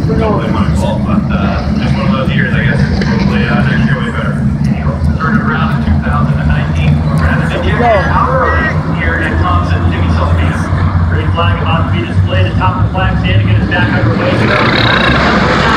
totally my fault, but just one of those years, I guess. Hopefully next year will be better. Started around in 2019. There you go. Hourly here at Thompson, Jimmy Sullivan. Green flag about to be displayed atop the flag stand to get us back underway.